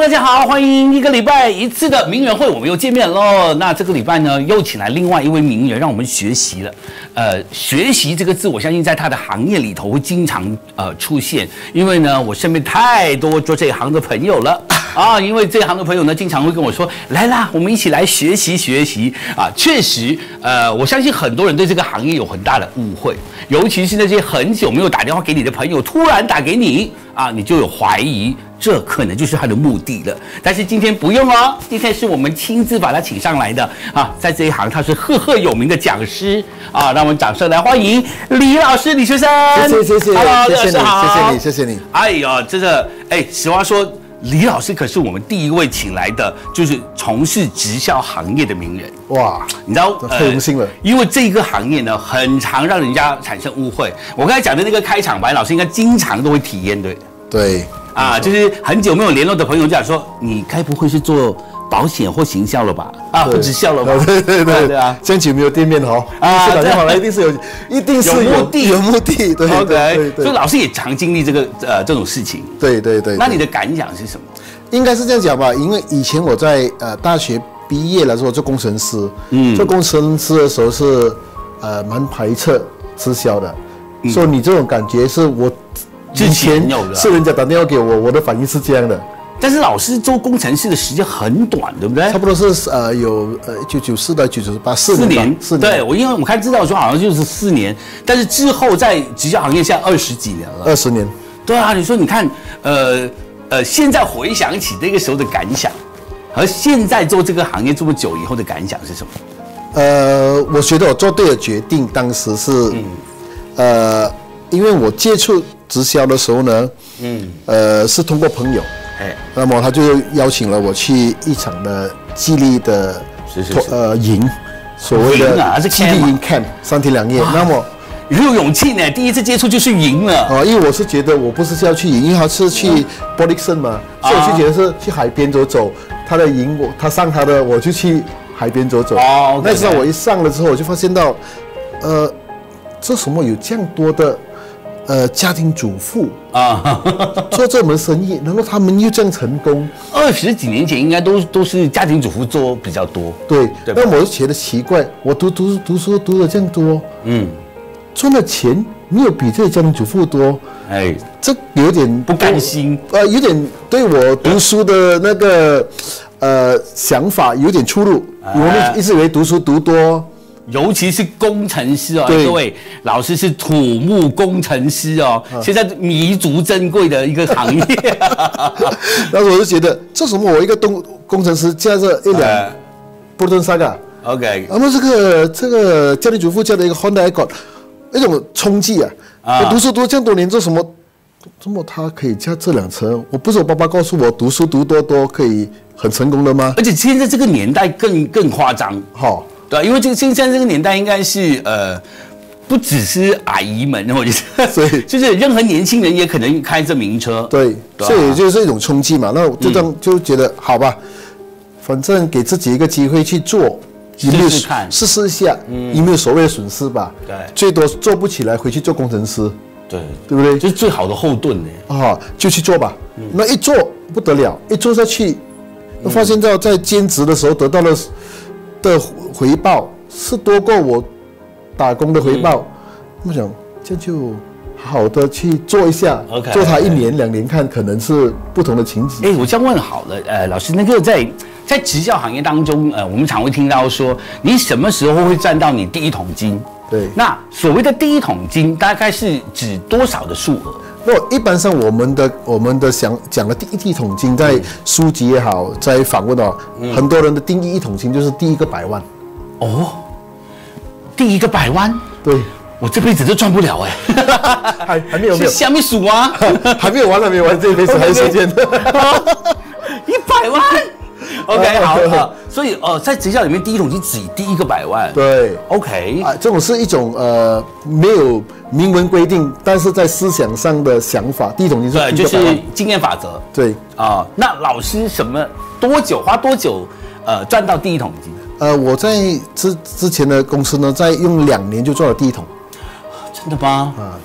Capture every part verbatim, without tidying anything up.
家好，欢迎一个礼拜一次的名人会，我们又见面喽。那这个礼拜呢，又请来另外一位名人，让我们学习了。呃，学习这个字，我相信在他的行业里头会经常呃出现，因为呢，我身边太多做这一行的朋友了啊。因为这一行的朋友呢，经常会跟我说，来啦，我们一起来学习学习啊。确实，呃，我相信很多人对这个行业有很大的误会，尤其是那些很久没有打电话给你的朋友，突然打给你啊，你就有怀疑。这可能就是他的目的了，但是今天不用哦，今天是我们亲自把他请上来的啊，在这一行他是赫赫有名的讲师啊，让我们掌声来欢迎李老师李学生。 谢谢谢谢 ，Hello， 谢谢你， 谢谢你，谢谢你。 哎呀，这个哎，实话说，李老师可是我们第一位请来的，就是从事直销行业的名人。 哇， 你知道， 太荣幸了、呃。 因为这个行业呢，很常让人家产生误会。我刚才讲的那个开场白，老师应该经常都会体验，对？ 对。 啊，就是很久没有联络的朋友就想说，你该不会是做保险或行销了吧？啊，不直销了吧？ 对对对对啊，这样久没有见面哦，啊，打电话来一定是有，一定是有目的，有目的。对 ，OK， 所以老师也常经历这个呃这种事情。 对对对。 那你的感想是什么？ 应该是这样讲吧，因为以前我在呃大学毕业的时候做工程师，嗯，做工程师的时候是呃蛮排斥直销的，嗯、所以你这种感觉是我。之前是人家打电话给我，我的反应是这样的。 但是老师做工程师的时间很短，对不对？ 差不多是呃有呃一九九四到一九九八四年，四年。对，我因为我看资料说好像就是四年，但是之后在直销行业现在二十几年了。 二十年。 对啊，你说你看，呃呃，现在回想起那个时候的感想，和现在做这个行业这么久以后的感想是什么？ 呃，我觉得我做对了决定，当时是，嗯、呃，因为我接触直销的时候呢，嗯，呃，是通过朋友，哎，那么他就邀请了我去一场的激励的， 是是是， 呃，营，所谓的激励营 camp 三天两夜。那么你很有勇气呢，第一次接触就去营了啊，因为我是觉得我不是要去营，因为他是去 Bodixon 嘛，所以我就觉得是去海边走走。他的营我他上他的，我就去海边走走。哦，那时候我一上了之后，我就发现到，呃，这什么有这样多的。呃，家庭主妇啊，做这门生意，然后他们又这样成功。 二十几年前应该都都是家庭主妇做比较多， 对。那我就觉得奇怪，我读读读书读了这样多，嗯，赚的钱没有比这些家庭主妇多，哎，这有点不甘心， 呃，有点对我读书的那个呃想法有点出入。我们一直以为读书读多。 尤其是工程师哦，各位老师是土木工程师哦，啊、现在弥足珍贵的一个行业。 那我就觉得，这什么我一个工工程师驾着一辆波顿萨嘎 ，OK， 那么这个这个家庭主妇驾的一个 Honda Accord， 一种冲击啊！啊我读书读这样多年，做什么？怎么他可以驾这辆车？我不是我爸爸告诉我，读书读多多可以很成功的吗？ 而且现在这个年代更更夸张，好。对，因为这个现在这个年代应该是呃，不只是阿姨们，或者是所以就是任何年轻人也可能开这名车。 对，对啊、所以就是一种冲击嘛。那我就这样就觉得、嗯、好吧，反正给自己一个机会去做， 试试看， 试试一下，嗯，有没有所谓的损失吧？ 对， 最多做不起来回去做工程师， 对， 对不对？ 就是最好的后盾呢。 啊，就去做吧。嗯、那一做不得了，一做下去，嗯、发现到在兼职的时候得到了。的回报是多过我打工的回报，我、嗯、想这就好好的去做一下， okay, 做它一年 okay. 两年看，可能是不同的情景。 哎，我这样问好了，呃，老师，那个在在直销行业当中，呃，我们常会听到说，你什么时候会赚到你第一桶金？ 对， 那所谓的第一桶金，大概是指多少的数额？ 那一般上我们的我们的想讲的第一第一桶金，在书籍也好，在访问哦，嗯、很多人的定义一桶金就是第一个百万。 哦，第一个百万？ 对， 我这辈子都赚不了哎， 还还没有没有， 下面数啊， 还没有完，还没有完，这辈子还有时间。 一百万。OK， 好，好，所以呃，在直销里面，第一桶金只第一个百万。 对 ，OK， 啊，这种是一种呃没有明文规定，但是在思想上的想法。第一桶金是对，就是经验法则。 对啊、呃，那老师什么多久花多久呃赚到第一桶金？ 呃，我在之之前的公司呢，在用两年就赚了第一桶。 真的吗？啊。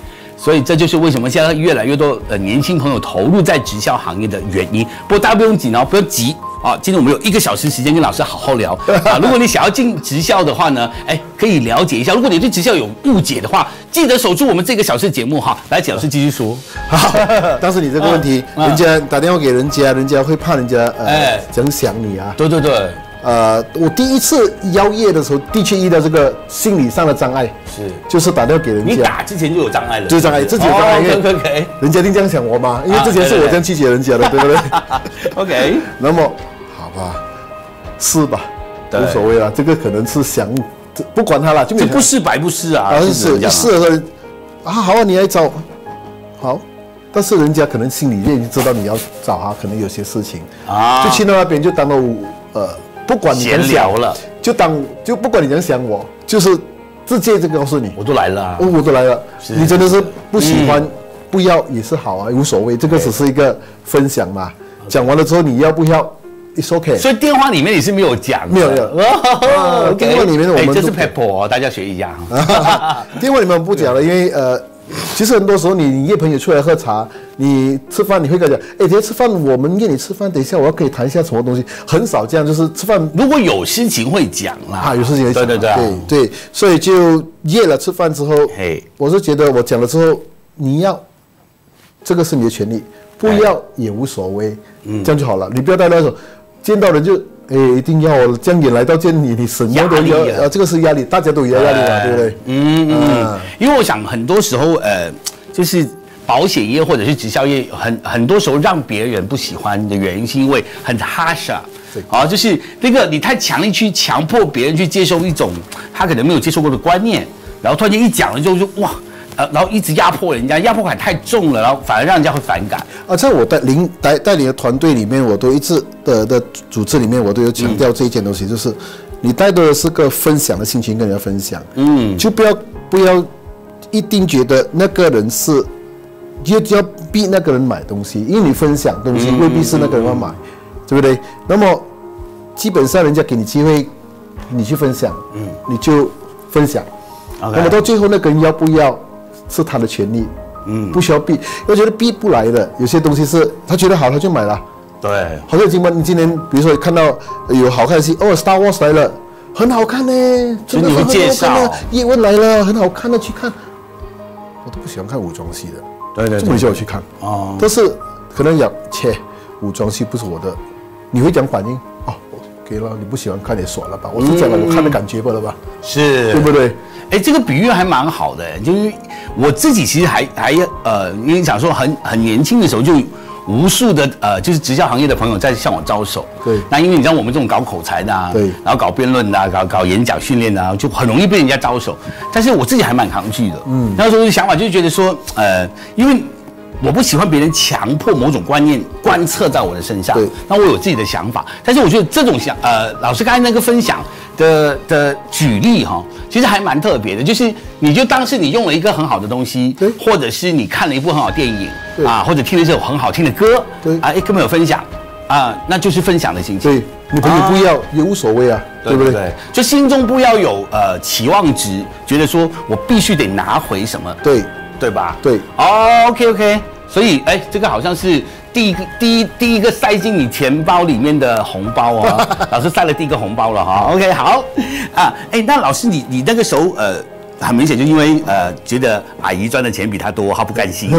所以这就是为什么现在越来越多呃年轻朋友投入在直销行业的原因。不过大家不用紧哦，不用急啊。今天我们有一个小时时间跟老师好好聊啊。如果你想要进直销的话呢，哎，可以了解一下。如果你对直销有误解的话，记得守住我们这个小时节目哈。来，简老师继续说。 好，但是你这个问题，嗯、人家打电话给人家，人家会怕人家呃、哎、怎想你啊？ 对对对。 呃，我第一次邀业的时候，的确遇到这个心理上的障碍，是，就是打电话给人家。 你打之前就有障碍了， 就是障碍，自己有障碍，因为 OK， 人家一定这样想我嘛，因为之前是我这样拒绝人家的，对不对 ？OK， 那么好吧，是吧？无所谓了，这个可能是想，不管他了，就这不是白不是啊， 是是一试的时候啊，好啊，你来找，好。但是人家可能心里面已经知道你要找他，可能有些事情啊，就去到那边就当到呃。不管你怎么想了，就当就不管你怎么想我，就是直接就告诉你， 我都来了、啊， 我都来了。你真的是不喜欢，嗯、不要也是好啊，无所谓。这个只是一个分享嘛。讲完了之后你要不要 ？It's OK。 所以电话里面你是没有讲， 没有没有。哦、uh, 电话里面我们、 欸、这是 Pepper 哦，大家学一下。 电话里面不讲了，因为呃。其实很多时候你，你约朋友出来喝茶，你吃饭，你会跟他讲，哎，等下吃饭，我们约你吃饭，等一下我要跟你谈一下什么东西，很少这样，就是吃饭如果有事情会讲啦， 啊，有事情会讲， 对对对、啊、 对对，所以就约了吃饭之后，我是觉得我讲了之后，你要这个是你的权利，不要也无所谓，这样就好了，你不要带那种见到人就。哎，一定要这样也来到见你，你什么都要，呃，这个是压力，大家都有压力嘛，对不对？ 嗯嗯，因为我想很多时候，呃，就是保险业或者是直销业，很很多时候让别人不喜欢的原因，是因为很哈傻，啊，就是那个你太强力去强迫别人去接受一种他可能没有接受过的观念，然后突然间一讲了之后就哇。呃，然后一直压迫人家，压迫感太重了，然后反而让人家会反感。 啊，在我带领带带领的团队里面，我都一直的的组织里面，我都有强调这一件东西，嗯、就是你带的是个分享的心情跟人家分享，嗯，就不要不要一定觉得那个人是，就要逼那个人买东西，因为你分享东西未必是那个人要买，嗯嗯嗯、对不对？那么基本上人家给你机会，你去分享，嗯，你就分享， okay. 那么到最后那个人要不要？是他的权利，嗯，不需要逼，我觉得逼不来的。有些东西是他觉得好，他就买了。 对， 好像今晚你今年比如说看到有好看的戏，哦 ，Star Wars 来了，很好看呢， 真的很好看呢。叶问来了，很好看的，去看。我都不喜欢看武装戏的， 对对， 这么叫我去看哦。但是可能讲，切，武装戏不是我的，你会讲反应哦。给了，你不喜欢看也爽了吧？我是讲了我看的感觉罢了吧？ 是， 对不对？ 哎，这个比喻还蛮好的，就是我自己其实还还呃，因为想说很很年轻的时候就无数的呃，就是直销行业的朋友在向我招手。 对。 那因为你知道我们这种搞口才的啊，对，然后搞辩论的啊，搞搞演讲训练的啊，就很容易被人家招手。但是我自己还蛮抗拒的。嗯。那时候的想法就是觉得说，呃，因为我不喜欢别人强迫某种观念贯彻在我的身上，那我有自己的想法。但是我觉得这种想，呃，老师刚才那个分享的的举例哈，其实还蛮特别的，就是你就当是你用了一个很好的东西，或者是你看了一部很好的电影啊，或者听了一首很好听的歌，对啊，哎，跟朋友分享啊，那就是分享的心情。 对，你朋友不要也无所谓啊，对不对？ 就心中不要有呃期望值，觉得说我必须得拿回什么， 对。 对吧？ 对， 哦 ，OK OK， 所以哎，这个好像是第一个第一第一个塞进你钱包里面的红包哦，老师塞了第一个红包了哈。OK， 好啊，哎，那老师你你那个时候呃，很明显就因为呃觉得阿姨赚的钱比他多，他不甘心。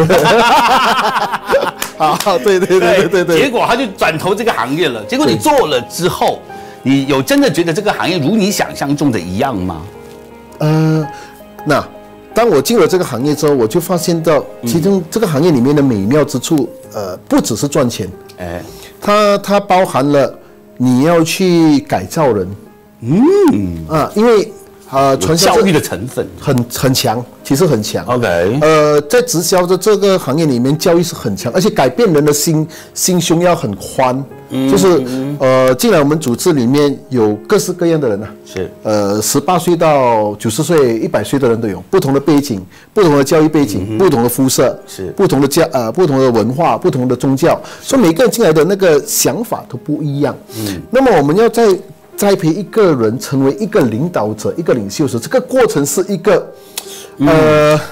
啊，对对对对对对， 结果他就转投这个行业了。结果你做了之后，你有真的觉得这个行业如你想象中的一样吗？ 呃，那。当我进了这个行业之后，我就发现到其中这个行业里面的美妙之处，呃，不只是赚钱，哎，它它包含了你要去改造人，嗯啊，因为啊，传销教育的成分很很强，其实很强。 OK， 呃，在直销的这个行业里面，教育是很强，而且改变人的心心胸要很宽。嗯、就是呃，进来我们组织里面有各式各样的人啊， 是呃， 十八岁到九十岁、一百岁的人都有，不同的背景、不同的教育背景、嗯、不同的肤色、是不同的家呃、不同的文化、不同的宗教，所以每个人进来的那个想法都不一样。嗯，那么我们要在栽培一个人成为一个领导者、一个领袖时，这个过程是一个呃。嗯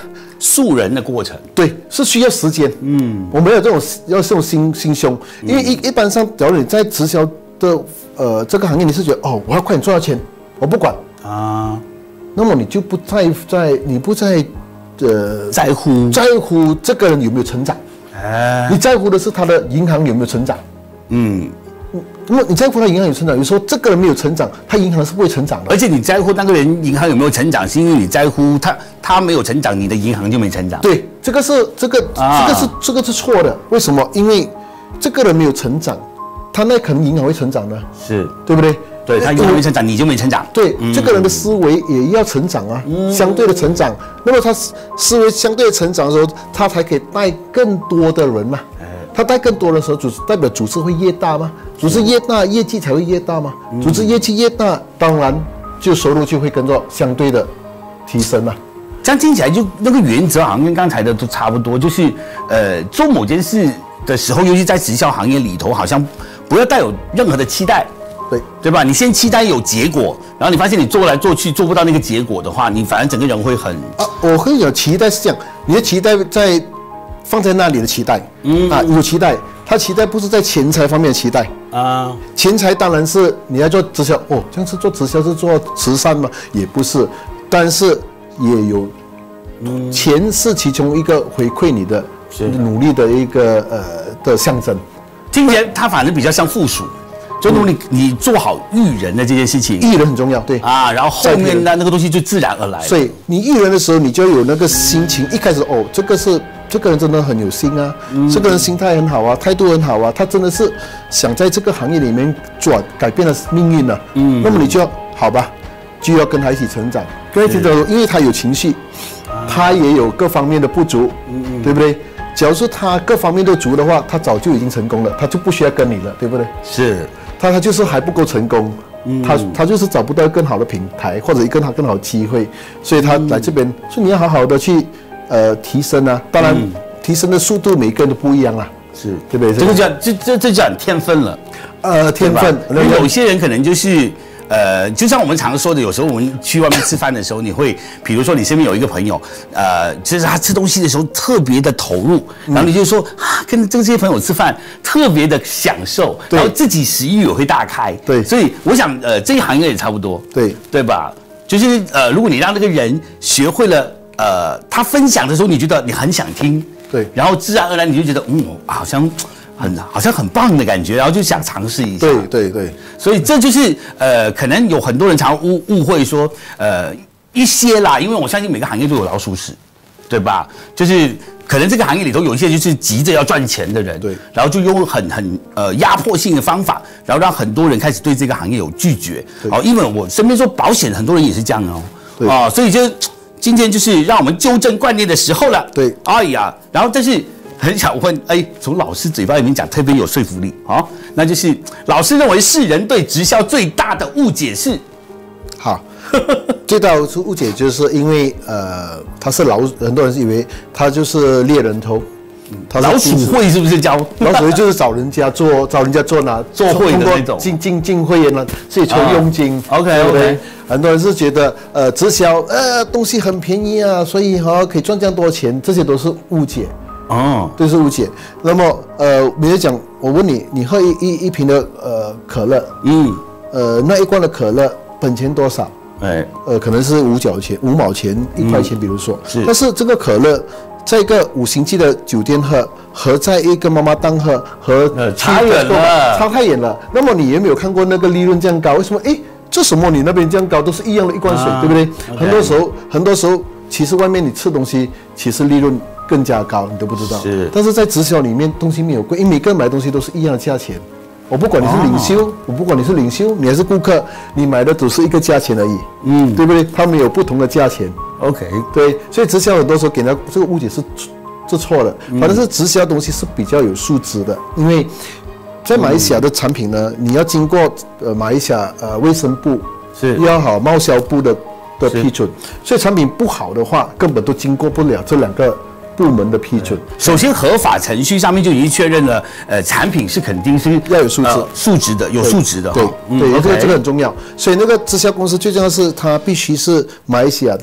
素人的过程， 对，是需要时间。嗯，我们有这种要这种心心胸，因为一一般上，假如你在直销的呃这个行业，你是觉得哦，我要快点赚到钱，我不管啊，那么你就不再在你不再呃在乎在乎这个人有没有成长，哎，你在乎的是他的银行有没有成长，嗯。那么你在乎他银行有成长，有时候这个人没有成长，他银行是不会成长的。 而且你在乎那个人银行有没有成长，是因为你在乎他他没有成长，你的银行就没成长。 对，这个是这个、啊、这个是这个是错的。为什么？因为这个人没有成长，他那可能银行会成长呢？是，对不对？ 对，他银行没成长，你就没成长。 对，嗯、这个人的思维也要成长啊，嗯、相对的成长。那么他思维相对的成长的时候，他才可以带更多的人嘛。他带更多的时候，组织代表组织会越大吗？组织越大，业绩才会越大吗？组织业绩越大，当然就收入就会跟着相对的提升了。 这样听起来就那个原则好像跟刚才的都差不多，就是呃做某件事的时候，尤其在直销行业里头，好像不要带有任何的期待， 对对吧？你先期待有结果，然后你发现你做来做去做不到那个结果的话，你反而整个人会很啊，我会有期待是这样，你的期待在。放在那里的期待，嗯啊，有期待，他期待不是在钱财方面的期待啊，钱财当然是你要做直销哦，这样是做直销是做慈善吗？也不是，但是也有，嗯，钱是其中一个回馈你的努力的一个呃的象征， 听起来它反正比较像附属。就如果你你做好育人的这件事情， 育人很重要，对啊， 然后后面的那个东西就自然而来。 所以你育人的时候，你就有那个心情，一开始哦，这个是这个人真的很有心啊，嗯、这个人心态很好啊，态度很好啊，他真的是想在这个行业里面转改变了命运了、啊。嗯，那么你就要好吧，就要跟他一起成长，跟他一起成长，因为他有情绪，他也有各方面的不足，嗯、对不对？假如说他各方面都足的话，他早就已经成功了，他就不需要跟你了，对不对？ 是。 他他就是还不够成功，嗯、他他就是找不到更好的平台或者一个他更好的机会，所以他来这边，所以你要好好的去呃提升啊。当然，嗯、提升的速度每个人都不一样啦， 是对不对？ 这个叫这这这叫天分了， 呃，天分。 有些人可能就是。呃，就像我们常说的，有时候我们去外面吃饭的时候，你会，比如说你身边有一个朋友，呃，就是他吃东西的时候特别的投入，然后你就说啊，跟这些朋友吃饭特别的享受，然后自己食欲也会大开。 对， 所以我想，呃，这一行业也差不多， 对对吧？就是呃，如果你让那个人学会了，呃，他分享的时候，你觉得你很想听， 对， 然后自然而然你就觉得，嗯，好像。很好像很棒的感觉，然后就想尝试一下。 对对对， 所以这就是呃，可能有很多人常误误会说，呃，一些啦，因为我相信每个行业都有老鼠屎，对吧？就是可能这个行业里头有一些就是急着要赚钱的人， 对， 然后就用很很呃压迫性的方法，然后让很多人开始对这个行业有拒绝。好，因为我身边说保险，很多人也是这样哦，啊，所以就今天就是让我们纠正观念的时候了。 对， 哎呀，然后但是。很想问，哎，从老师嘴巴里面讲特别有说服力啊、哦，那就是老师认为世人对直销最大的误解是， 好，最大的误解就是因为呃，他是老，很多人以为他就是猎人头， 他老鼠会是不是教？ 老鼠会就是找人家做，找人家做哪做会的那种， 进进进会员呢，自己存佣金。 啊、OK OK， 很多人是觉得呃直销呃东西很便宜啊，所以哈、哦、可以赚这样多钱，这些都是误解。哦，这是误解。那么，呃，比如讲，我问你，你喝一一一瓶的呃可乐，嗯，呃，那一罐的可乐本钱多少？哎，呃，可能是五角钱、五毛钱、一块钱，比如说。是。但是这个可乐，在一个五星级的酒店喝，和在一个妈妈档喝，和差远了， 差太远了。那么你有没有看过那个利润这样高？为什么？哎，这什么你那边这样高，都是一样的一罐水，啊、对不对？ Okay. 很多时候，很多时候，其实外面你吃东西，其实利润更加高，你都不知道。是，但是在直销里面，东西没有贵，因为每个人买东西都是一样的价钱。我不管你是领袖，哦、我不管你是领袖，你还是顾客，你买的只是一个价钱而已。嗯，对不对？他们有不同的价钱。 OK， 对，所以直销很多时候给人家这个误解是是错的。反正是直销东西是比较有素质的，因为在马来西亚的产品呢，你要经过呃马来西亚呃卫生部是要好贸销部的。的批准，所以产品不好的话，根本都经过不了这两个部门的批准。 首先，合法程序上面就已经确认了，呃，产品是肯定是要有素质、呃、 素质的，有素质的。 对对，这个这个很重要。所以那个直销公司最重要的是它必须是马来西亚的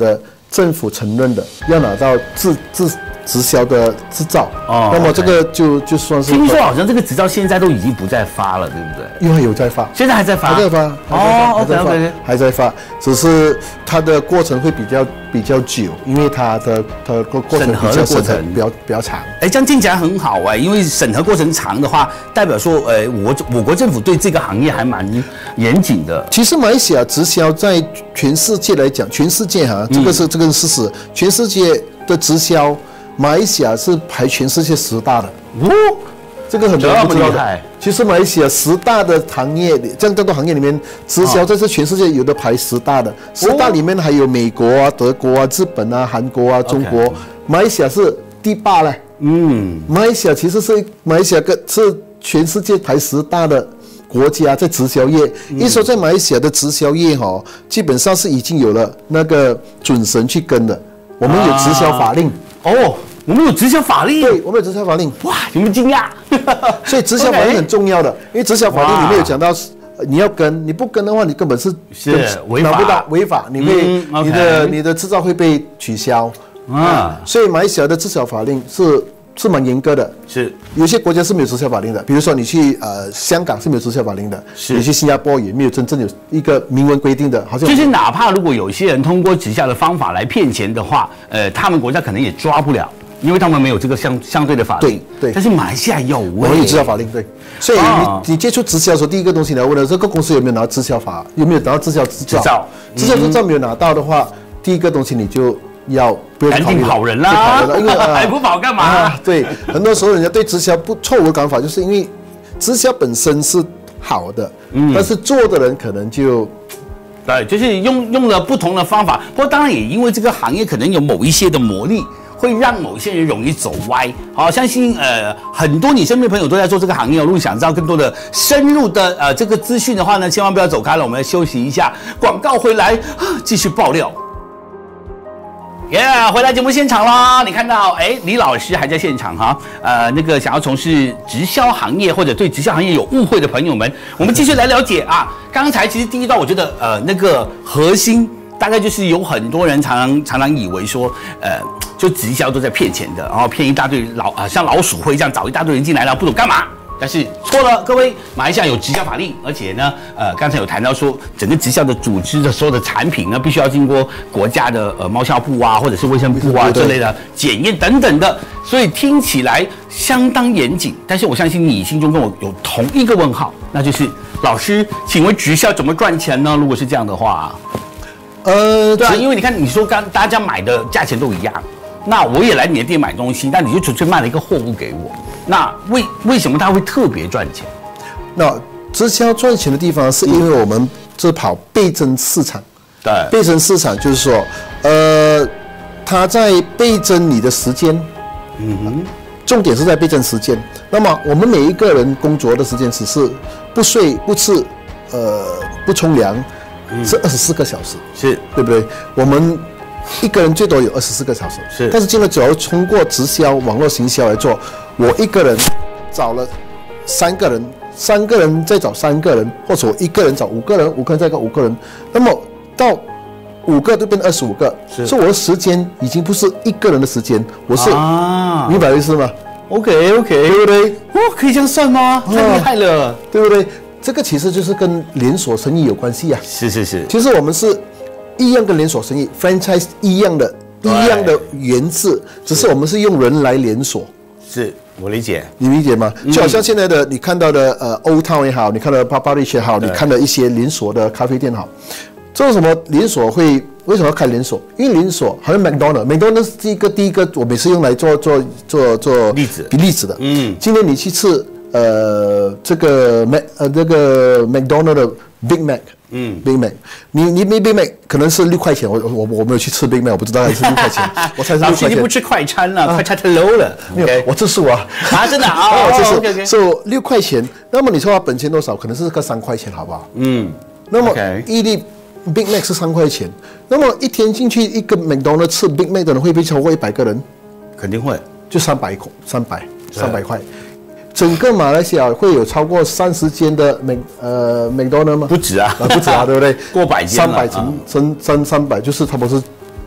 政府承认的，要拿到自自直销的执照。 哦， 那么这个就就算是。 听说好像这个执照现在都已经不再发了，对不对？ 因为有在发， 现在还在发， 还在发， 哦，OK OK， 还在发，只是它的过程会比较比较久，因为它的它的过程审核的过程比较比较长。 哎，这样听起来很好哎，因为审核过程长的话，代表说，呃，我我国政府对这个行业还蛮严谨的。 其实马来西亚直销在全世界来讲，全世界哈，这个是、嗯、这个是事实，全世界的直销，马来西亚是排全世界十大的。哦，这个很多人不知道的。其实马来西亚十大的行业，这样这么多行业里面，直销在这全世界有的排十大的，十大里面还有美国啊、德国啊、日本啊、韩国啊、中国， okay. 马来西亚是第八嘞。嗯，马来西亚其实是马来西亚个是全世界排十大的国家在直销业。嗯、一说在马来西亚的直销业哈、哦，基本上是已经有了那个准绳去跟的，我们有直销法令、 啊、哦。我们有直销法令， 对，我们有直销法令。 哇，你们惊讶？ 所以直销法令很重要的，因为直销法令里面有讲到，你要跟，你不跟的话，你根本是是违法， 拿不到违法，你会、嗯 okay. 你的你的执照会被取消啊。所以马来西亚的直销法令是是蛮严格的， 是有些国家是没有直销法令的，比如说你去呃香港是没有直销法令的，是你去新加坡也没有真正有一个明文规定的，好像就是哪怕如果有些人通过直销的方法来骗钱的话，呃，他们国家可能也抓不了。因为他们没有这个相相对的法令，对对，但是马来西亚有， 我们有直销法令，对，所以你、啊、你接触直销的时候，第一个东西你要问的，这个公司有没有拿到直销法，有没有拿到直销执照？直销执照没有拿到的话，嗯、第一个东西你就要不要赶紧跑人啦，跑人了，因为、啊、还不跑干嘛、啊？ 对，很多时候人家对直销不错误的讲法，就是因为直销本身是好的，嗯，但是做的人可能就。 对，就是用用了不同的方法，不过当然也因为这个行业可能有某一些的魔力。会让某些人容易走歪。好，相信呃很多你身边的朋友都在做这个行业。如果想知道更多的深入的呃这个资讯的话呢，千万不要走开了，我们要休息一下，广告回来继续爆料。耶、yeah, 回来节目现场啦！你看到哎，李老师还在现场哈。呃，那个想要从事直销行业或者对直销行业有误会的朋友们，我们继续来了解啊。刚才其实第一段我觉得呃那个核心。大概就是有很多人常常常常以为说，呃，就直销都在骗钱的，然后骗一大堆老啊，像老鼠会这样找一大堆人进来，然后不懂干嘛。但是错了，各位，马来西亚有直销法令，而且呢，呃，刚才有谈到说，整个直销的组织的所有的产品呢，必须要经过国家的呃贸销部啊，或者是卫生部啊之类的检验等等的，所以听起来相当严谨。但是我相信你心中跟我有同一个问号，那就是老师，请问直销怎么赚钱呢？如果是这样的话。呃，对啊，因为你看，你说刚大家买的价钱都一样，那我也来你的店买东西，那你就纯粹卖了一个货物给我，那为为什么他会特别赚钱？ 那直销赚钱的地方是因为我们是跑倍增市场，对，倍增市场就是说，呃，他在倍增你的时间，嗯哼，重点是在倍增时间。那么我们每一个人工作的时间只是不睡不吃，呃，不冲凉。是二十四个小时，是对不对？我们一个人最多有二十四个小时，是。但是现在只要通过直销、网络行销来做，我一个人找了三个人，三个人再找三个人，或者我一个人找五个人，五个人再找五个人，那么到五个就变二十五个，是。所以我的时间已经不是一个人的时间，我是啊，明白意思吗 ？OK OK， 对不对？哦，可以这样算吗？太厉害了， 对不对？这个其实就是跟连锁生意有关系啊。 是是是， 其实我们是一样跟连锁生意 franchise 一样的，一样的原字，只是我们是用人来连锁。 是我理解， 你理解吗？就好像现在的你看到的呃 Old Town 也好，你看到 Papa Rich 也好，你看到一些连锁的咖啡店好，这为什么连锁会为什么要开连锁？因为连锁好像 McDonald，McDonald 是一个第一个我每次用来做做做做例子例子的。嗯，今天你去吃。呃，这个 Mac 呃这个 McDonald 的 Big Mac， 嗯 ，Big Mac， 你你 Big Mac 可能是六块钱，我我我没有去吃 Big Mac， 我不知道还是六块钱，我猜是六块钱。 老师你不吃快餐了，啊、快餐太 low 了。 没有， okay. 我这是我啊， 啊真的啊，哦， 这是 OK OK， so 六块钱，那么你说它本钱多少？可能是个三块钱，好不好？嗯，那么一粒 Big Mac 是三块钱，那么一天进去一个 McDonald 吃 Big Mac 的人会不会超过一百个人？ 肯定会， 就三百块，三百三百块。整个马来西亚会有超过三十间的美呃 McDonald 吗？ 不止啊， 啊不止啊，对不对？ 过百间， 三百乘三三三百，就是差不多是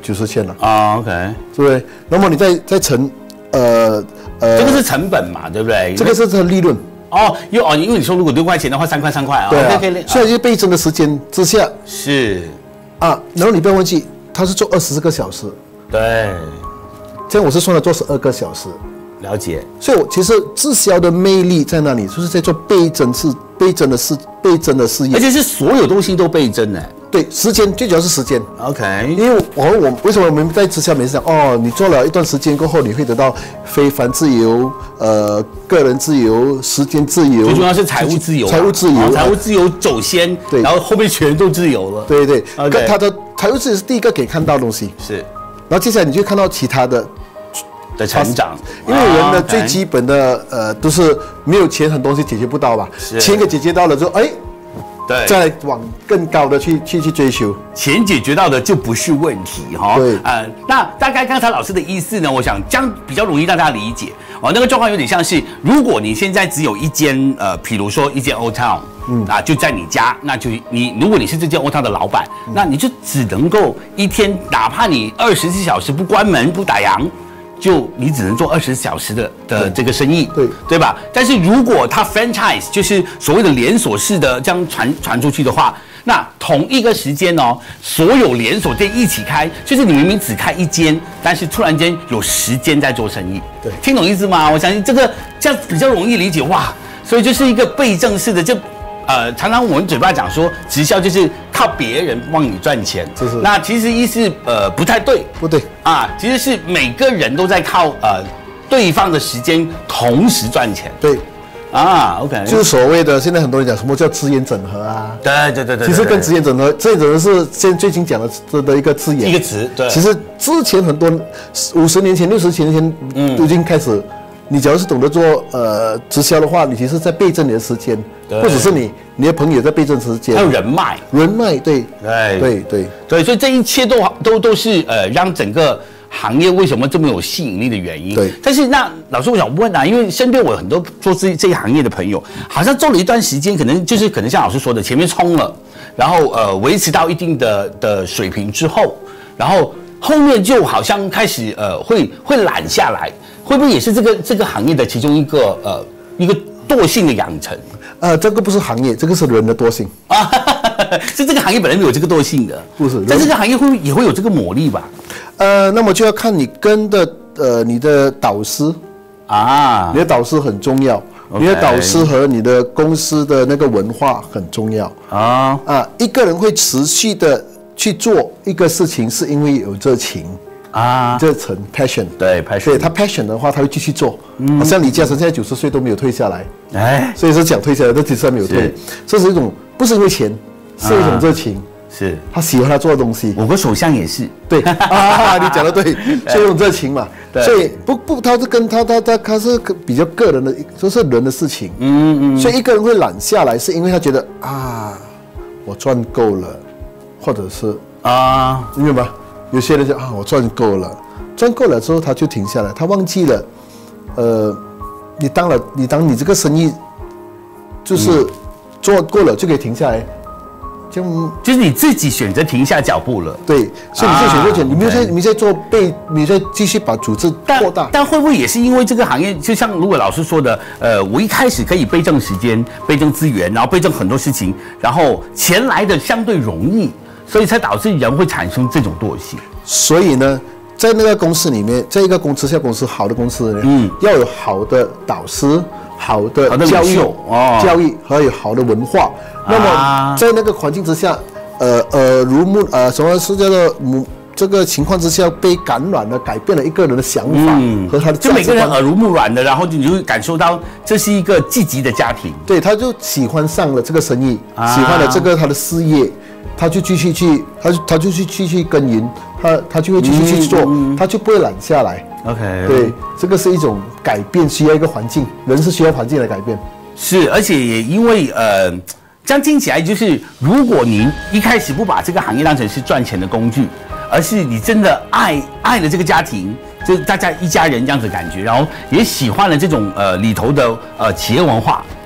九十千了啊 ，OK， 对不对？那么你再再乘，呃呃， 这个是成本嘛，对不对？ 这个是它利润。 哦，因为哦，因为你说如果六块钱的话，三块三块啊， 对啊， 可以可以。 所以就倍增的时间之下是啊，然后你不要忘记，他是做二十个小时， 对， 这样我是算了做十二个小时。 了解。 所以我其实滞销的魅力在那里，就是在做倍增事、倍增的事、倍增的事业， 而且是所有东西都倍增哎。 对，时间最主要是时间。 OK， 因为我我为什么我们在直销每次讲哦，你做了一段时间过后，你会得到非凡自由、呃个人自由、时间自由， 最重要是财务自由， 财务自由， 财务自由走先， 对， 然后后面全都自由了。 对对， OK， 他的财务自由是第一个给看到的东西， 是， 然后接下来你就看到其他的。 的成长， 因为人的最基本的呃都是没有钱，很多东西解决不到吧？钱给解决到了之后，哎， 对， 再往更高的去去去追求， 钱解决到的就不是问题哈。 对， 呃，那大概刚才老师的意思呢，我想这样比较容易让大家理解哦。那个状况有点像是，如果你现在只有一间呃，比如说一间 Old Town， 嗯啊，就在你家，那就你如果你是这间 Old Town 的老板，嗯、那你就只能够一天，哪怕你二十四小时不关门不打烊。就你只能做二十小时的的这个生意， 对对吧？但是如果它 franchise 就是所谓的连锁式的这样传传出去的话，那同一个时间哦，所有连锁店一起开，就是你明明只开一间，但是突然间有十间在做生意， 对， 听懂意思吗？我相信这个这样比较容易理解哇，所以就是一个倍增式的就。呃，常常我们嘴巴讲说，直销就是靠别人帮你赚钱， 是是。 那其实意思呃不太对， 不对啊，其实是每个人都在靠呃对方的时间同时赚钱。 对， 啊 ，OK， 就是所谓的现在很多人讲什么叫资源整合啊？ 对对对对。 其实跟资源整合，资源整合是现在最近讲的的一个字眼， 一个词。对。 其实之前很多五十年前、六十年前，嗯，都已经开始。你假如是懂得做呃直销的话，你其实在倍增你的时间，或者是你你的朋友在倍增时间， 还有人脉， 人脉对对对对对，所以这一切都都都是呃让整个行业为什么这么有吸引力的原因。 对， 但是那老师我想问啊，因为身边我有很多做这这一行业的朋友，好像做了一段时间，可能就是可能像老师说的，前面冲了，然后呃维持到一定的的水平之后，然后后面就好像开始呃会会懒下来。会不会也是这个这个行业的其中一个呃一个惰性的养成？ 呃，这个不是行业，这个是人的惰性啊，是这个行业本来没有这个惰性的， 不是？ 但这个行业会不会也会有这个魔力吧？ 呃，那么就要看你跟的呃你的导师啊，你的导师很重要， okay， 你的导师和你的公司的那个文化很重要啊啊，一个人会持续的去做一个事情，是因为有热情。啊，这层 passion， 对 passion， 对他 passion 的话，他会继续做。嗯，好像李嘉诚现在九十岁都没有退下来， 哎， 所以说讲退下来，但其实还没有退。这是一种不是因为钱，是一种热情， 是他喜欢他做的东西。 我个首相也是， 对啊，你讲的对，是一种热情嘛。所以不不，他是跟他他他他是比较个人的，就是人的事情。嗯嗯。所以一个人会懒下来，是因为他觉得啊，我赚够了，或者是啊，明白吗？有些人就啊，我赚够了，赚够了之后他就停下来，他忘记了，呃，你当了你当你这个生意就是做够了就可以停下来，就就是你自己选择停下脚步了。 对，所以你是选择权，你没有在你在做被你在继续把组织扩大， 但会不会也是因为这个行业，就像如果老师说的，呃，我一开始可以倍增时间、倍增资源，然后倍增很多事情，然后钱来的相对容易。所以才导致人会产生这种惰性。 所以呢，在那个公司里面，在一个公直销公司好的公司呢，嗯，要有好的导师、好的教育、哦、教育和有好的文化。啊、那么在那个环境之下，呃呃，如木呃什么是叫做母这个情况之下被感染了，改变了一个人的想法和他的价值观。 就每个人耳濡目染的，然后你就会感受到这是一个积极的家庭。 对，他就喜欢上了这个生意，啊、喜欢了这个他的事业。他就继续去，他他就去继续耕耘，他他就会继续去做，嗯嗯、他就不会懒下来。 OK， 对，这个是一种改变，需要一个环境，人是需要环境来改变。 是，而且也因为呃，这样听起来就是，如果您一开始不把这个行业当成是赚钱的工具，而是你真的爱爱了这个家庭，就大家一家人这样子感觉，然后也喜欢了这种呃里头的呃企业文化。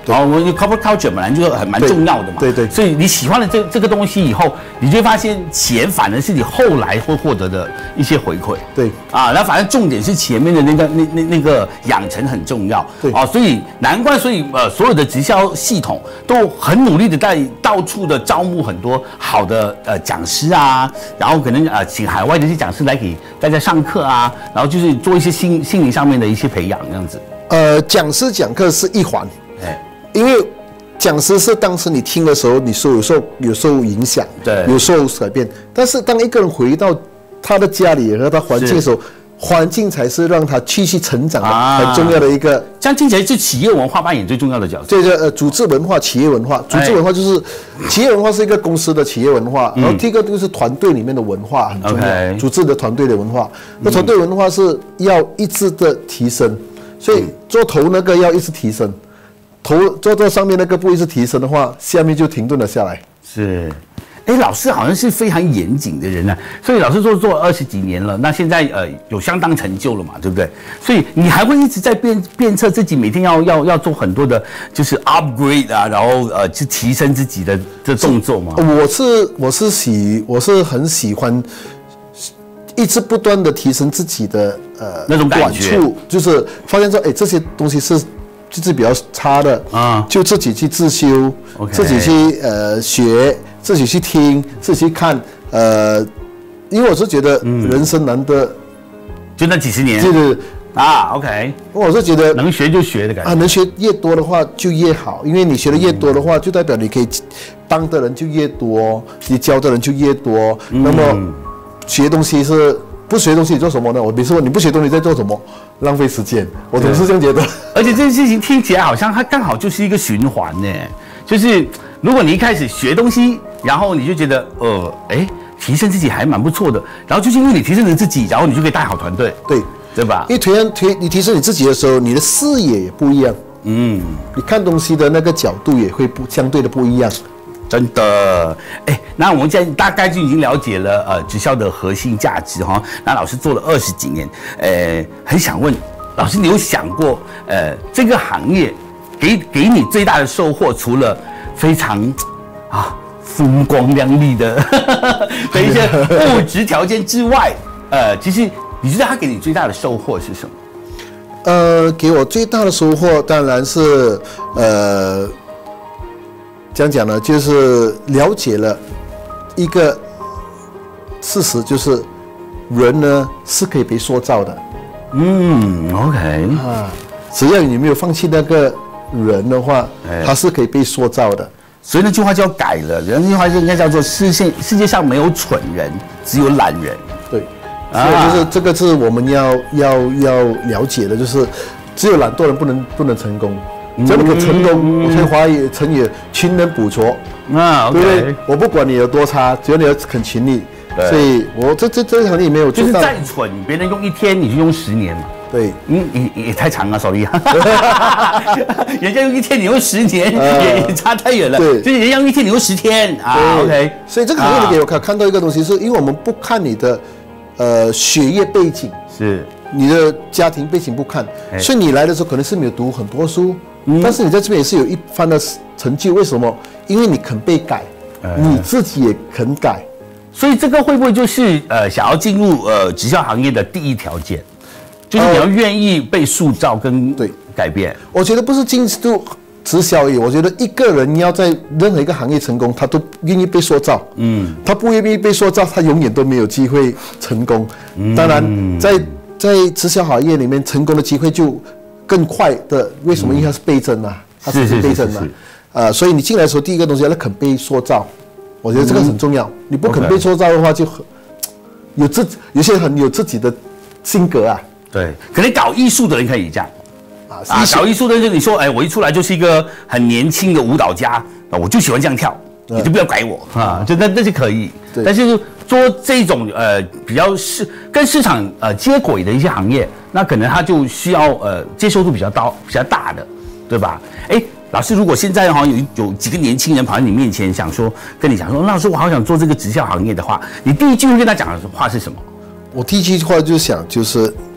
哦，我 corporate culture 本来就很蛮重要的嘛。 对 对, 对。 所以你喜欢了这这个东西以后，你就会发现钱反而是你后来会获得的一些回馈。 对。啊， 那反正重点是前面的那个那那那个养成很重要。 对。 哦，所以难怪，所以呃，所有的直销系统都很努力的在到处的招募很多好的呃讲师啊，然后可能呃请海外的一些讲师来给大家上课啊，然后就是做一些心心灵上面的一些培养这样子。 呃，讲师讲课是一环，哎，因为讲师是当时你听的时候，你受有受有受影响， 对， 有受改变。但是当一个人回到他的家里和他环境的时候，环境才是让他继续成长的很重要的一个。 这样听起来，是企业文化扮演最重要的角色。 这个呃，组织文化、企业文化，组织文化就是企业文化是一个公司的企业文化，然后第一个就是团队里面的文化很重要，组织的团队的文化。那团队文化是要一直的提升。所以做头那个要一直提升，头做到上面那个不一直提升的话，下面就停顿了下来。 是，哎，老师好像是非常严谨的人啊，所以老师做做了二十几年了，那现在呃有相当成就了嘛，对不对？所以你还会一直在鞭鞭策自己，每天要要要做很多的，就是 upgrade 啊，然后呃去提升自己的这动作嘛。 我是我是喜我是很喜欢。一直不断的提升自己的呃那种感觉， 就是发现说，哎，这些东西是就是比较差的啊，就自己去自修， okay. 自己去呃学，自己去听，自己去看，呃，因为我是觉得人生难得、嗯、 就那几十年， 就是啊 ，OK， 我是觉得能学就学的感觉啊，能学越多的话就越好，因为你学的越多的话，就代表你可以帮的人就越多，你教的人就越多，嗯、那么。学东西是不学东西你做什么呢？我每次问你不学东西在做什么，浪费时间。我总是这样觉得。 而且这件事情听起来好像它刚好就是一个循环呢，就是如果你一开始学东西，然后你就觉得呃，哎，提升自己还蛮不错的，然后就是因为你提升了自己，然后你就可以带好团队， 对对吧？ 因为提升提你提升你自己的时候，你的视野也不一样，嗯，你看东西的那个角度也会不相对的不一样。 真的，哎，那我们现在大概就已经了解了呃直销的核心价值哈。那老师做了二十几年，呃，很想问老师，你有想过呃这个行业给给你最大的收获，除了非常啊风光亮丽的的一些物质条件之外，呃，其实你觉得它给你最大的收获是什么？ 呃，给我最大的收获当然是呃。这样讲呢，就是了解了一个事实，就是人呢是可以被塑造的。 嗯 ，OK 啊，只要你没有放弃那个人的话，哎、他是可以被塑造的。 所以那句话就要改了，那句话就应该叫做世界世界上没有蠢人，只有懒人。 对，所以就是这个是我们要要要了解的，就是只有懒惰人不能不能成功。这个成功，我才华语成语勤能补拙啊， 对不对？我不管你有多差，只要你要肯勤力，所以我这这这行业里面有就是再蠢，别人用一天，你就用十年嘛。 对， 嗯，也也太长了 ，sorry， 人家用一天，你用十年，也也差太远了。对，就是人家用一天，你用十天啊。OK， 所以这个行业里给我看看到一个东西，是因为我们不看你的呃学业背景， 是你的家庭背景不看，所以你来的时候可能是没有读很多书。嗯、但是你在这边也是有一番的成就，为什么？因为你肯被改，呃、你自己也肯改， 所以这个会不会就是呃想要进入呃直销行业的第一条件，就是你要愿意被塑造跟对改变？ 呃、我觉得不是进入直销而已，我觉得一个人要在任何一个行业成功，他都愿意被塑造。嗯，他不愿意被塑造，他永远都没有机会成功。嗯、当然，在在直销行业里面成功的机会就更快的，为什么？因为它是倍增啊，它是倍增啊，呃，所以你进来的时候，第一个东西要肯被塑造，我觉得这个很重要。你不肯被塑造的话，就很有自有些很有自己的性格啊。 对，可能搞艺术的人可以这样啊，啊，搞艺术的人就你说，哎，我一出来就是一个很年轻的舞蹈家，啊，我就喜欢这样跳，你就不要改我啊，就那那就可以。但是做这种呃比较市跟市场呃接轨的一些行业，那可能他就需要呃接受度比较高、比较大的，对吧？哎，老师，如果现在好像有有几个年轻人跑到你面前，想说跟你讲说，老师，我好想做这个直销行业的话，你第一句会跟他讲的话是什么？ 我第一句话就想就是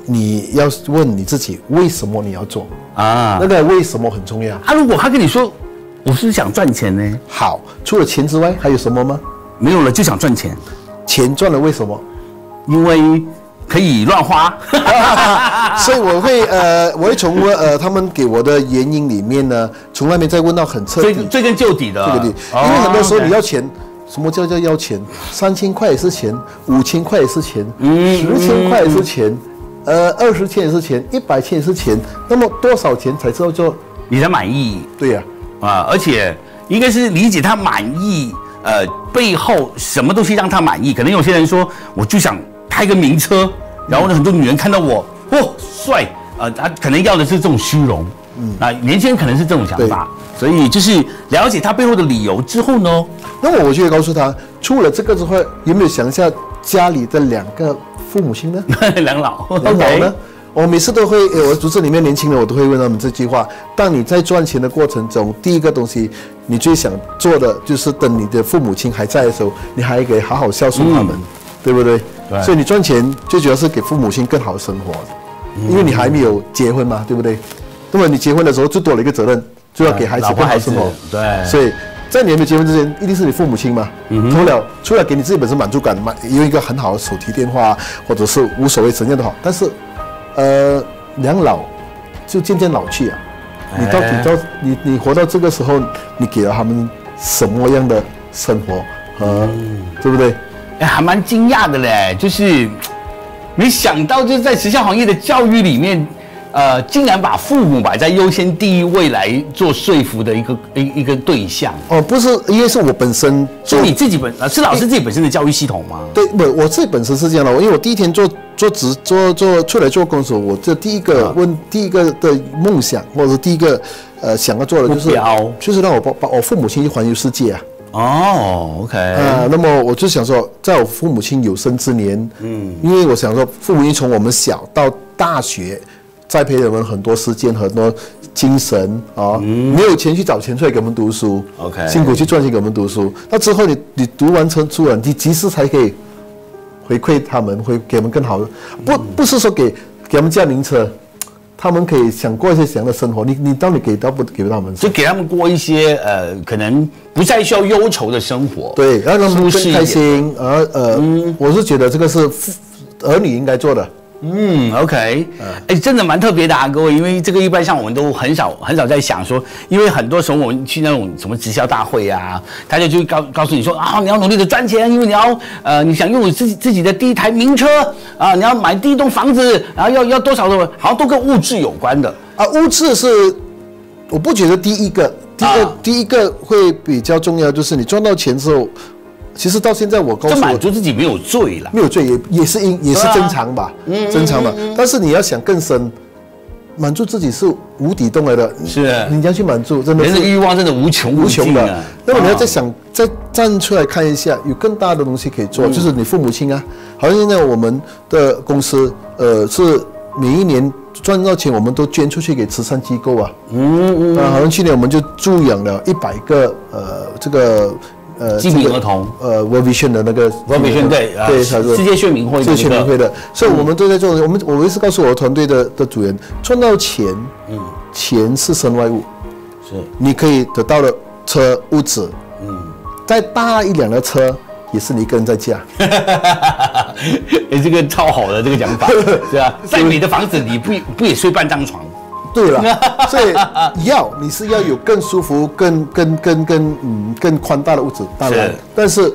你要问你自己为什么你要做啊？那个为什么很重要啊。如果他跟你说我是想赚钱呢？ 好，除了钱之外还有什么吗？ 没有了，就想赚钱。 钱赚了为什么？ 因为可以乱花。 所以我会呃，我会从呃他们给我的原因里面呢，从那边再问到很彻底， 追根究底的。 对对对，因为很多时候你要钱。什么叫叫要钱？三千块也是钱，五千块也是钱，嗯，十千块也是钱，呃，二十千也是钱，一百千也是钱。那么多少钱才知道做你的满意？ 对呀， 啊，而且应该是理解他满意，呃，背后什么东西让他满意？可能有些人说，我就想开个名车，然后呢，很多女人看到我，哦，帅，呃，他可能要的是这种虚荣。嗯，啊，年轻人可能是这种想法，所以就是了解他背后的理由之后呢， 那么我就会告诉他，除了这个之外，有没有想一下家里的两个父母亲呢？ 两老， 两老呢？我每次都会，我组织里面年轻人，我都会问他们这句话：当你在赚钱的过程中，第一个东西你最想做的，就是等你的父母亲还在的时候，你还可以好好孝顺他们，嗯、对不对？对。所以你赚钱最主要是给父母亲更好的生活，嗯、因为你还没有结婚嘛，对不对？那么你结婚的时候就多了一个责任，就要给孩子更好生活。 对， 所以在你还没结婚之前，一定是你父母亲嘛。嗯，除了除了给你自己本身满足感，买有一个很好的手提电话，或者是无所谓怎样都好。但是，呃，两老就渐渐老去啊。你到底到你你活到这个时候，你给了他们什么样的生活？呃，嗯、对不对？ 哎，还蛮惊讶的嘞，就是没想到就是在时尚行业的教育里面。呃，竟然把父母摆在优先第一位来做说服的一个一一个对象哦，不是，因为是我本身， 是你自己本呃是老师自己本身的教育系统吗？ 对，不，我自己本身是这样的，因为我第一天做做职做做出来做工的时候，我这第一个问、啊、第一个的梦想，或者是第一个呃想要做的就是就是让我把把我父母亲去环游世界啊。 哦 ，OK， 啊，那么我就想说，在我父母亲有生之年，嗯，因为我想说，父母亲从我们小到大学。栽培我们很多时间，很多精神啊，嗯、没有钱去找钱出来给我们读书 ，OK， 辛苦去赚钱给我们读书。那之后你你读完成书了，你及时才可以回馈他们，会给我们更好的。不不是说给给他们驾名车，他们可以想过一些想的生活。你你到底给到不给他们？ 就给他们过一些呃，可能不再需要忧愁的生活。 对，让他们更开心。而呃，嗯、我是觉得这个是儿女应该做的。 嗯 ，OK， 哎、欸，真的蛮特别的啊，各位，因为这个一般像我们都很少很少在想说，因为很多时候我们去那种什么直销大会啊，他就就告告诉你说啊，你要努力的赚钱，因为你要呃你想拥有自己自己的第一台名车啊，你要买第一栋房子，然后要要多少的，好像都跟物质有关的啊，物质是我不觉得第一个，第一个、啊、第一个会比较重要，就是你赚到钱之后。其实到现在我告诉我， 满足自己没有罪了， 没有罪也也是应也是正常吧，嗯，正常吧。嗯嗯嗯、但是你要想更深，满足自己是无底洞来的， 是， 你要去满足，真的是人的欲望真的无穷无尽的。 那么你要再想，再站出来看一下，有更大的东西可以做，嗯、就是你父母亲啊，好像现在我们的公司，呃，是每一年赚到钱，我们都捐出去给慈善机构啊，嗯嗯，啊，好像去年我们就助养了一百个，呃，这这个。 呃，精明儿童， 呃 ，World Vision 的那个 World Vision 对，对，世界宣明会， 世界宣明会的，所以我们都在做。我们我一直告诉我的团队的的组员，赚到钱，嗯，钱是身外物，是，你可以得到的车物质，嗯，再大一辆的车也是你一个人在驾。 哎，这个超好的这个讲法，是吧？再美的房子，你不不也睡半张床？ 对了，所以要你是要有更舒服、更更更更嗯更宽大的屋子，当然，但是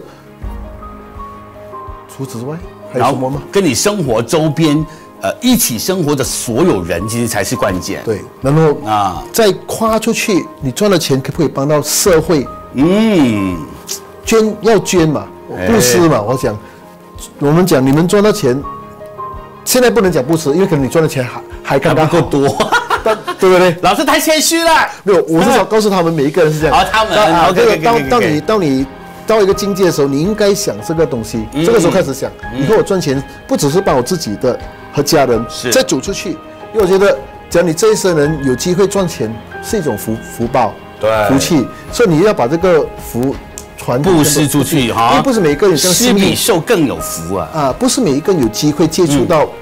除此之外还有什么吗？ 跟你生活周边呃一起生活的所有人，其实才是关键。 对，然后啊，再跨出去，你赚的钱可不可以帮到社会？嗯，捐要捐嘛，布施嘛。我讲，我们讲你们赚到钱，现在不能讲布施，因为可能你赚的钱还还刚刚够多。对不对？ 老师太谦虚了。 没有，我是想告诉他们，每一个人是这样。 好，他们啊，这个当当你当你到一个境界的时候，你应该想这个东西。这个时候开始想，以后我赚钱不只是帮我自己的和家人，再走出去。因为我觉得，只要你这一生人有机会赚钱，是一种福福报，对，福气。所以你要把这个福传布施出去哈， 因为不是每一个人施比受更有福啊。 啊，不是每一个人有机会接触到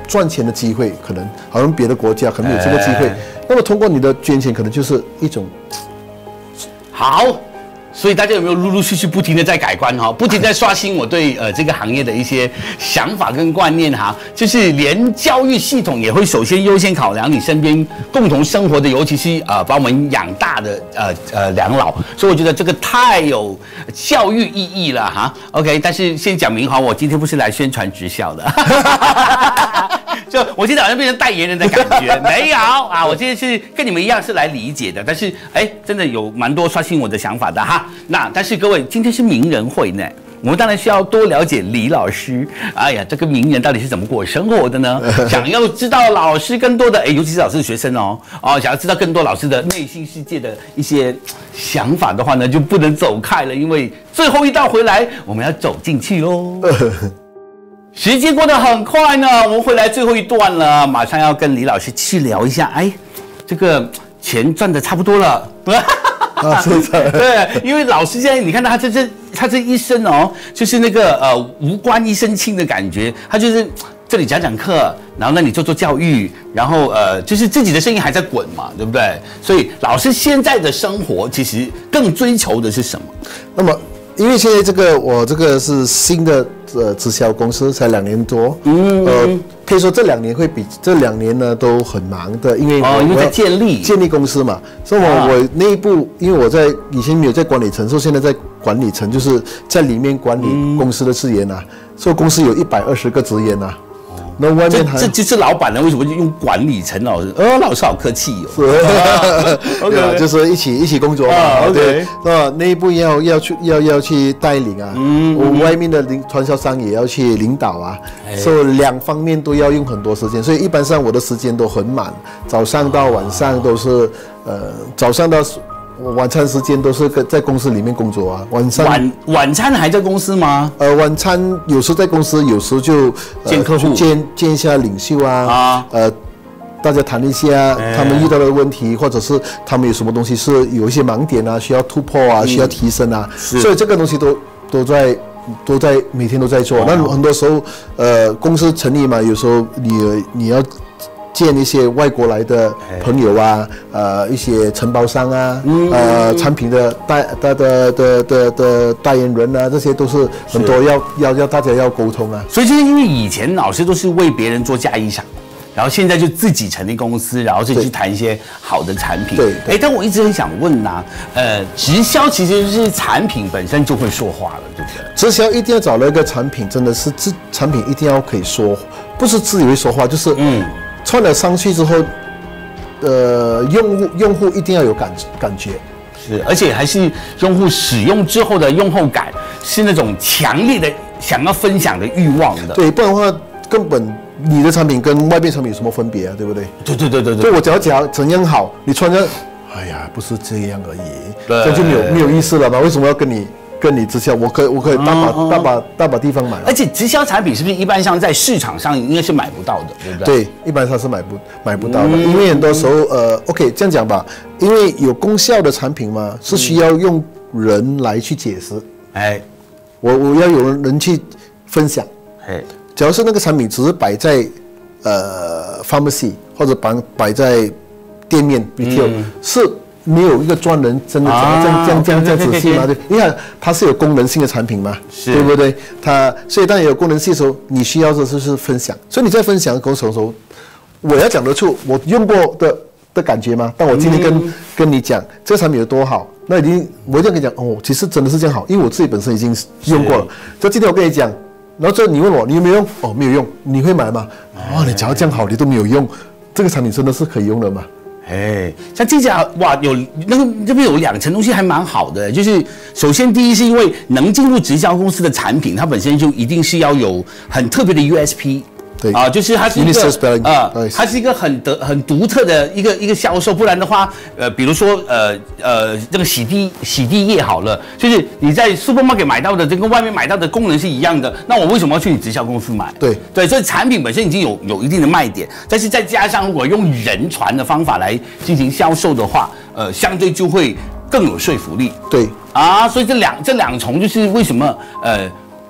赚钱的机会，可能好像别的国家可能有这个机会。那么通过你的捐钱，可能就是一种好。所以大家有没有陆陆续续不停的在改观哈，不停在刷新我对呃这个行业的一些想法跟观念哈，就是连教育系统也会首先优先考量你身边共同生活的，尤其是呃把我们养大的呃呃两老，所以我觉得这个太有教育意义了哈。OK， 但是先讲明哈，我今天不是来宣传直销的。就我今天好像变成代言人的感觉，没有啊，我今天是跟你们一样是来理解的，但是哎，真的有蛮多刷新我的想法的哈。那但是各位，今天是名人会呢，我们当然需要多了解李老师。哎呀，这个名人到底是怎么过生活的呢？想要知道老师更多的哎，尤其是老师的学生哦，哦，想要知道更多老师的内心世界的一些想法的话呢，就不能走开了，因为最后一道回来，我们要走进去喽。时间过得很快呢，我们回来最后一段了，马上要跟李老师继续聊一下。哎，这个钱赚的差不多了。 啊，是的， 对，因为老师现在你看到他这这他这一生哦，就是那个呃无官一身轻的感觉，他就是这里讲讲课，然后那里做做教育，然后呃就是自己的生意还在滚嘛，对不对？所以老师现在的生活其实更追求的是什么？ 那么。因为现在这个我这个是新的呃直销公司，才两年多，嗯，呃，可以说这两年会比这两年呢都很忙的，因为哦，因为在建立建立公司嘛，所以我、啊、我内部，因为我在以前没有在管理层，所以现在在管理层，就是在里面管理公司的资源啊，嗯、所以公司有一百二十个职员啊。那外面还这这就是老板呢？为什么就用管理层老师？呃，老师好客气哦。 是，对啊，就是一起一起工作嘛。啊、对，那内部要要去要要去带领啊，嗯，我外面的领传销商也要去领导啊，哎、所以两方面都要用很多时间，所以一般上我的时间都很满，早上到晚上都是，呃，早上到。晚餐时间都是在公司里面工作啊，晚上晚晚餐还在公司吗？ 呃，晚餐有时在公司，有时就、 呃、见客户， 见见一下领袖啊，啊，呃，大家谈一下他们遇到的问题，哎、或者是他们有什么东西是有一些盲点啊，需要突破啊，嗯、需要提升啊，所以这个东西都都在都在每天都在做。那、哦、很多时候，呃，公司成立嘛，有时候你你要。见一些外国来的朋友啊，呃，一些承包商啊，嗯、呃，产品的代的的的的的代言人啊，这些都是很多要要要大家要沟通啊。 所以就是因为以前老师都是为别人做嫁衣裳，然后现在就自己成立公司，然后就去谈一些好的产品。 对， 哎，但我一直很想问呐、啊，呃，直销其实是产品本身就会说话了，对不对？ 直销一定要找到一个产品，真的是自产品一定要可以说，不是自以为说话，就是嗯。穿了上去之后，呃，用户用户一定要有感感觉， 是，而且还是用户使用之后的用后感是那种强烈的想要分享的欲望的。 对，不然的话，根本你的产品跟外面产品有什么分别啊？对不对？ 对对对对对。 所以我只要讲怎样好，你穿着，哎呀，不是这样而已，这就没有没有意思了嘛？为什么要跟你？跟你直销，我可以我可以大把、嗯、大把大把地方买， 而且直销产品是不是一般上在市场上应该是买不到的，对不对？ 对，一般上是买不买不到的，嗯、因为很多时候呃 ，OK 这样讲吧，因为有功效的产品嘛，是需要用人来去解释，哎、嗯，我我要有人去分享，哎，假如是那个产品只是摆在呃 pharmacy 或者摆摆在店面 retail、嗯、是。没有一个专人真的这样这样这样这样仔细嘛？对，你看它是有功能性的产品嘛，对不对？它所以当有功能性的时候，你需要的就是分享。所以你在分享的过程中，我要讲得出我用过的的感觉吗？但我今天跟、嗯、跟你讲这个产品有多好，那已经我一定跟你讲哦，其实真的是这样好，因为我自己本身已经用过了。就今天我跟你讲，然后之后你问我你有没有用？哦，没有用，你会买吗？哦，你讲到这样好，你都没有用，这个产品真的是可以用的吗？ 哎，像这家哇，有那个这边有两层东西还蛮好的，就是首先第一是因为能进入直销公司的产品，它本身就一定是要有很特别的 U S P。对啊，就是它是一个呃，它是一个很得很独特的一个一个销售，不然的话，呃，比如说呃呃这个洗地洗地液好了，就是你在 supermarket 买到的，这跟外面买到的功能是一样的，那我为什么要去你直销公司买？ 对对，所以产品本身已经有有一定的卖点，但是再加上如果用人传的方法来进行销售的话，呃，相对就会更有说服力。 对啊，所以这两这两重就是为什么呃。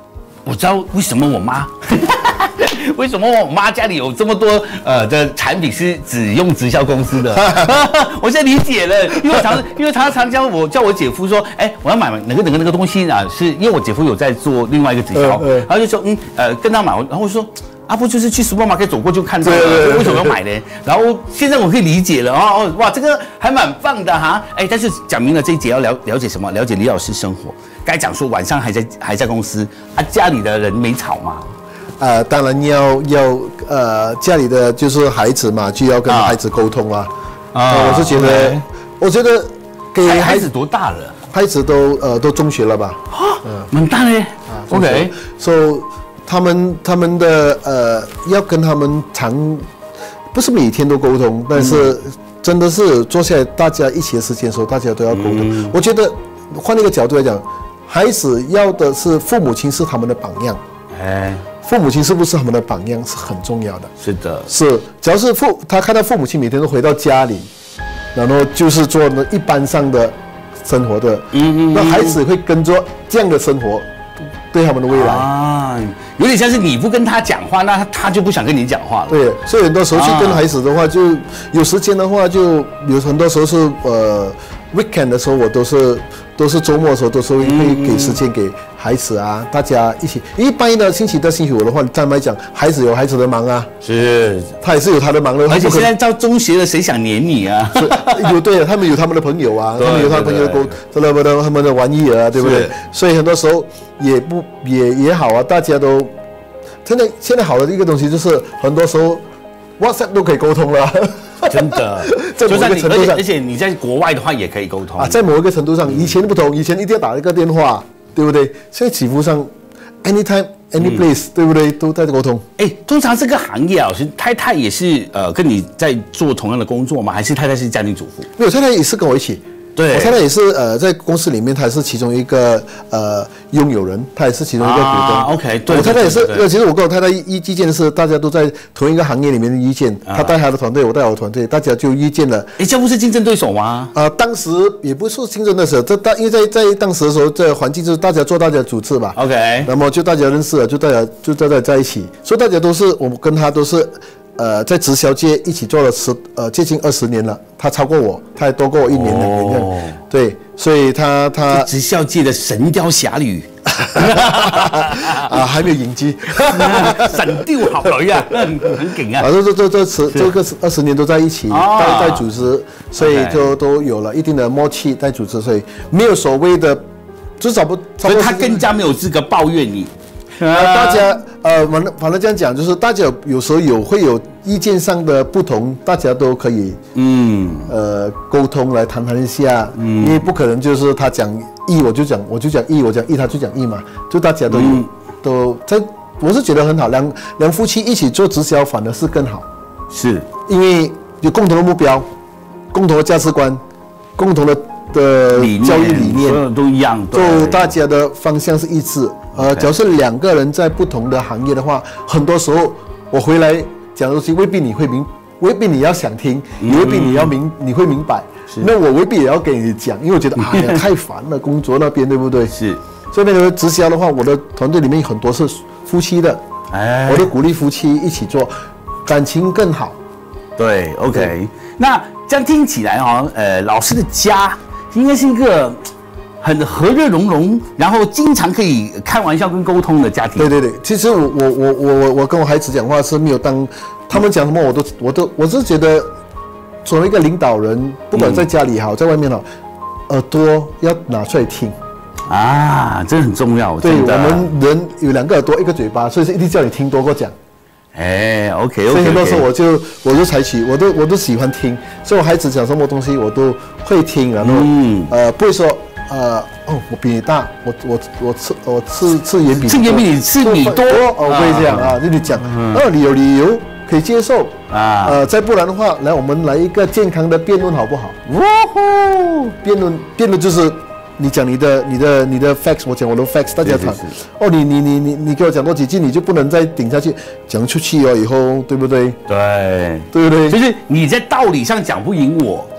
我知道为什么我妈。为什么我妈家里有这么多呃的产品是只用直销公司的？我现在理解了，因为我常因为常常叫我叫我姐夫说，哎、欸，我要买哪个哪个那个东西啊，是因为我姐夫有在做另外一个直销，呃呃、然后就说嗯呃跟他买，然后我说。啊，不就是去 supermarket 走过就看到了，为什么要买呢？然后现在我可以理解了哦，哇，这个还蛮棒的哈。哎，但是讲明了这一节要了了解什么？了解李老师生活。该讲说晚上还在还在公司啊，家里的人没吵吗？ 呃，当然要要呃，家里的就是孩子嘛，就要跟孩子沟通啊。啊，呃、我是觉得， okay. 我觉得给孩子, 孩子多大了？ 孩子都呃都中学了吧？ 啊，嗯，蛮大嘞。啊 OK， so 他们他们的呃要跟他们常不是每天都沟通，但是真的是坐下来大家一起的时间的时候，大家都要沟通。嗯、我觉得换一个角度来讲，孩子要的是父母亲是他们的榜样。哎。父母亲是不是他们的榜样是很重要的。 是的， 是，只要是父他看到父母亲每天都回到家里，然后就是做那一般上的生活的，嗯嗯，那孩子会跟着这样的生活，对他们的未来啊，有点像是你不跟他讲话，那他就不想跟你讲话了。 对，所以很多时候去跟孩子的话，就有时间的话，就有很多时候是呃 weekend 的时候，我都是都是周末的时候，都是会给时间给孩子啊，大家一起。一般的星期六、星期五的话，坦白讲，孩子有孩子的忙啊， 是， 他也是有他的忙的。 而且现在到中学了，谁想黏你啊？ 有对，他们有他们的朋友啊，他们有他们朋友的沟，他们的他们的玩意儿啊，对不对？所以很多时候也不也也好啊，大家都现在现在好的一个东西就是很多时候 WhatsApp 都可以沟通了。 真的，在某一个程度上，而且你在国外的话也可以沟通啊。 在某一个程度上，以前不同，以前一定要打一个电话，对不对？现在几乎上 anytime any place，、嗯、对不对？都在沟通。 哎，通常这个行业啊，是太太也是呃跟你在做同样的工作吗？还是太太是家庭主妇？ 没有，太太也是跟我一起。对，我太太也是呃，在公司里面，她是其中一个呃拥有人，她也是其中一个股东。 啊 OK， 对， 我太太也是。呃，其实我跟我太太意意见是，大家都在同一个行业里面的意见。她带她的团队，我带我的团队，大家就意见了。 哎，这不是竞争对手吗？ 啊、呃，当时也不是竞争对手，这当因为在在当时的时候，这环境就是大家做大家的主次吧。 OK， 那么就大家认识了，就大家就大家在一起，所以大家都是我们跟她都是。呃，在直销界一起做了十呃接近二十年了，他超过我，他还多过我一年两年这样。哦、对，所以他他直销界的神雕侠侣啊，还没有引机， 神雕俠侶啊，很很勁啊。 啊，这这这这十这个二十年都在一起，在在组织，所以就都有了一定的默契在组织，所以没有所谓的，至少不， 所以他更加没有资格抱怨你。 呃，大家呃，反正反正这样讲，就是大家有时候有会有意见上的不同，大家都可以嗯呃沟通来谈谈一下，嗯，因为不可能就是他讲一我就讲我就讲一我讲一他就讲一嘛，就大家都有、嗯、都在，我是觉得很好，两两夫妻一起做直销反而是更好， 是因为有共同的目标、共同的价值观、共同的的教育理念， 所有都一样， 就大家的方向是一致。呃，假如是两个人在不同的行业的话，很多时候我回来讲的东西未必你会明，未必你要想听，也未必你要明，你会明白。那我未必也要给你讲，因为我觉得哎呀太烦了，工作那边对不对？ 是。 所以那个直销的话，我的团队里面很多是夫妻的，哎，我都鼓励夫妻一起做，感情更好。 对 ，OK 对。那这样听起来哈，呃，老师的家应该是一个很和乐融融，然后经常可以开玩笑跟沟通的家庭。 对对对，其实我我我我我我跟我孩子讲话是没有当他们讲什么我都我都我是觉得作为一个领导人，不管在家里好，在外面好，耳朵要拿出来听啊，这很重要。 对，我们人有两个耳朵一个嘴巴，所以是一定叫你听多过讲。 哎 ，OK OK， 所以很多时候我就我就采取，我都我都喜欢听，所以我孩子讲什么东西我都会听，然后、嗯、呃不会说。呃哦，我比你大，我我我吃我吃吃盐比吃盐比你吃米多， 哦，不会这样啊，就你讲，哦，你有理由可以接受啊，呃，再不然的话，来我们来一个健康的辩论好不好？呜呼，辩论辩论就是你讲你的你的你的 facts， 我讲我的 facts， 大家谈。哦，你你你你你给我讲多几句，你就不能再顶下去，讲出去哦，以后对不对？ 对， 对不对？ 就是你在道理上讲不赢我。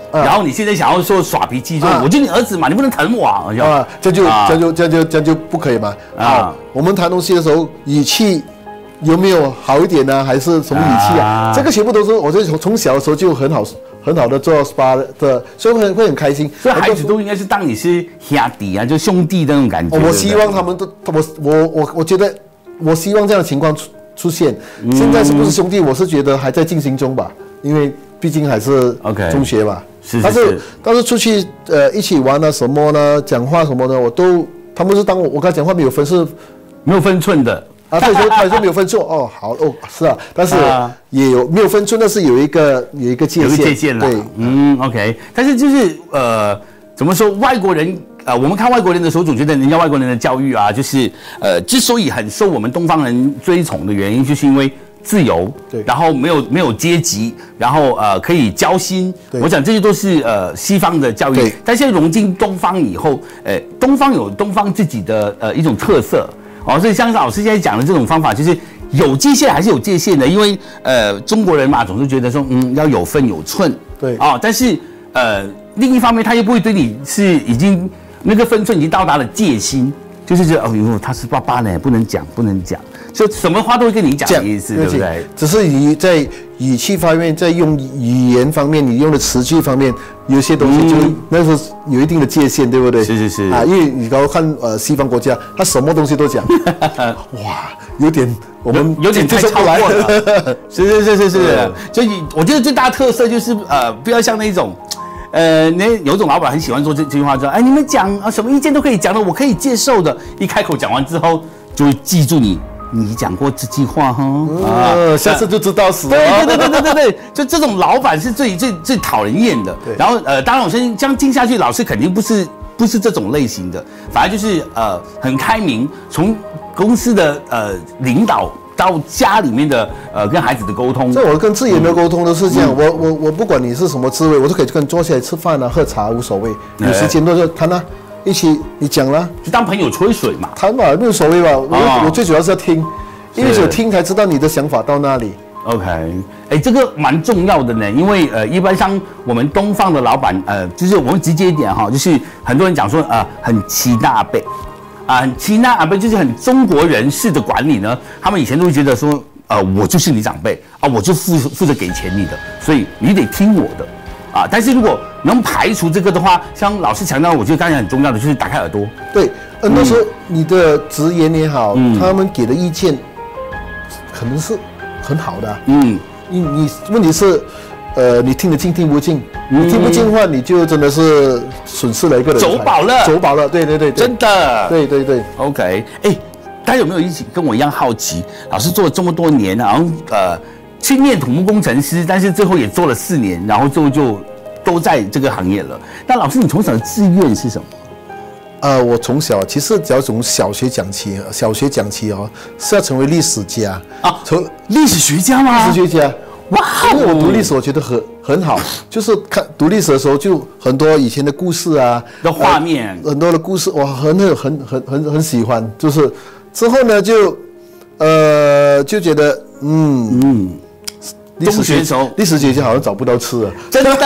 啊、然后你现在想要说耍脾气，说、啊、我就你儿子嘛，你不能疼我啊， 啊，这就、啊、这就这就这就不可以嘛。啊，我们谈东西的时候语气有没有好一点呢？还是什么语气啊？啊这个全部都是我就从从小的时候就很好很好的做 S P A 的，所以会会很开心。 所以孩子都应该是当你是兄弟啊，就兄弟的那种感觉。 我希望他们都，我我我我觉得，我希望这样的情况出出现。嗯、现在是不是兄弟？我是觉得还在进行中吧，因为毕竟还是中学吧。 是是是。 但是但是出去呃一起玩啊什么呢？讲话什么呢？我都他们是当我我跟他讲话没有分是没有分寸的。 啊，他说他说没有分寸哦，好哦，是啊，但是也有没有分寸，但是有一个有一个界限， 有一个界限啦。对，嗯 ，OK， 但是就是呃，怎么说，外国人呃，我们看外国人的时候，总觉得人家外国人的教育啊，就是呃，之所以很受我们东方人追崇的原因，就是因为自由，对，然后没有没有阶级，然后呃可以交心，我想这些都是呃西方的教育，但现在融进东方以后，呃，东方有东方自己的呃一种特色。哦，所以像老师现在讲的这种方法，就是有界限还是有界限的，因为呃中国人嘛，总是觉得说嗯要有分有寸， 对啊、哦，但是呃另一方面他又不会对你是已经那个分寸已经到达了戒心，就是觉得哦哟他是爸爸呢，不能讲不能讲，所以什么话都会跟你讲的意思，对不对？ 只是你在语气方面，在用语言方面，你用的词句方面，有些东西就、嗯、那是有一定的界限，对不对？ 是是是啊，因为你刚刚看呃西方国家，他什么东西都讲，哇，有点我们有, 有点太超过了，是是是是是，所以我觉得最大的特色就是呃，不要像那种。呃，那有一种老板很喜欢说这这句话，说，哎，你们讲啊，什么意见都可以讲的，我可以接受的。一开口讲完之后，就会记住你，你讲过这句话哈， 呃、啊，下次就知道死了。 对对对对对对对，就这种老板是最最最讨人厌的。然后呃，当然我相信这样听下去，老师肯定不是不是这种类型的，反而就是呃很开明，从公司的呃领导。到家里面的呃跟孩子的沟通， 这我跟自己的沟通都是这样，嗯、我我我不管你是什么滋味，我都可以跟坐下来吃饭啊、喝茶无所谓，有时间都是谈啊，一起你讲啦， 就当朋友吹水嘛， 谈嘛没有所谓吧，我、哦、我最主要是要听，因为只有听才知道你的想法到哪里。 OK， 哎，这个蛮重要的呢，因为呃，一般像我们东方的老板，呃，就是我们直接一点哈，就是很多人讲说呃很欺大辈。啊，其他啊不就是很中国人式的管理呢？他们以前都会觉得说，呃，我就是你长辈啊，我就负负责给钱你的，所以你得听我的，啊。但是如果能排除这个的话，像老师强调，我觉得刚才很重要的就是打开耳朵。 对，很多时候你的直言也好，嗯、他们给的意见可能是很好的、啊。嗯，你你问题是。呃，你听得进听不进，嗯、你听不进的话，你就真的是损失了一个人才。 走饱了， 走饱了，对对 对, 对， 真的， 对对对 ，OK， 哎，大家有没有一起跟我一样好奇？老师做了这么多年，然后呃，去念土木工程师，但是最后也做了四年，然后最后就都在这个行业了。那老师，你从小的志愿是什么？ 呃，我从小其实只要从小学讲起，小学讲起哦，是要成为历史家啊，从历史学家吗？ 历史学家。哇！因为我读历史，我觉得很很好，就是看读历史的时候，就很多以前的故事啊， 的画面、 呃，很多的故事，哇，很很很很很很喜欢。就是之后呢，就呃就觉得，嗯嗯， 中学的时候， 历史学家好像找不到吃了， 真的？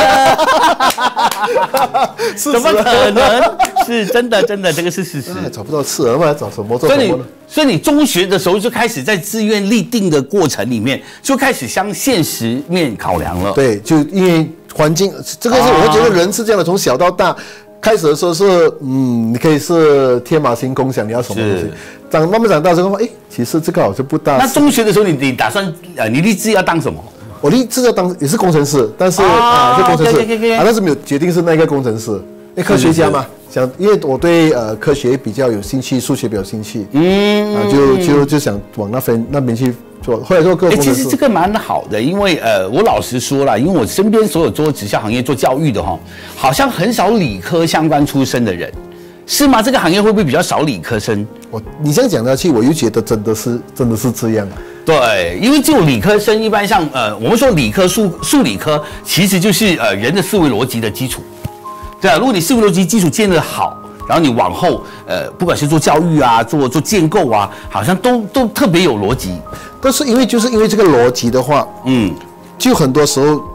怎么可能？是真的，真的，这个是事实。 找不到吃了，那么找什么做什么呢？ 所以你中学的时候就开始在志愿立定的过程里面，就开始向现实面考量了。 对，就因为环境，这个是我会觉得人是这样的，从小到大，开始的时候是嗯，你可以是天马行空想你要什么东西，长慢慢长大之后，哎，其实这个好像不大。 那中学的时候你你打算呃，你立志要当什么？ 我立志要当也是工程师，但是啊是工程师啊，但是没有决定是那个工程师，因为科学家嘛。想，因为我对呃科学比较有兴趣，数学比较有兴趣，嗯，啊就就就想往那边那边去做，后来做各个。 其实这个蛮好的，因为呃我老实说了，因为我身边所有做直销行业做教育的哈，好像很少理科相关出身的人，是吗？这个行业会不会比较少理科生？ 我你这样讲下去，我又觉得真的是真的是这样。 对，因为只有理科生，一般像呃我们说理科数数理科，其实就是呃人的思维逻辑的基础。对啊，如果你思维逻辑基础建得好，然后你往后，呃，不管是做教育啊，做做建构啊，好像都都特别有逻辑。 但是因为就是因为这个逻辑的话，嗯，就很多时候